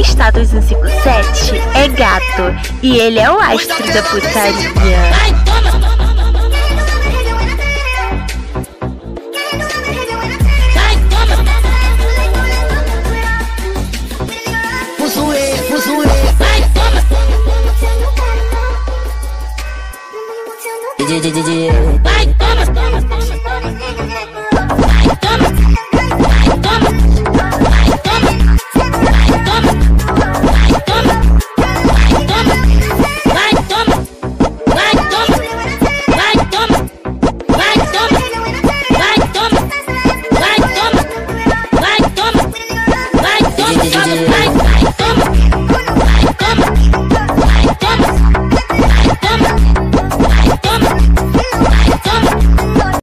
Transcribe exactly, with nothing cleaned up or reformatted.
está duzentos e cinquenta e sete é gato e ele é o astro da putaria. DJ, DJ, DJ.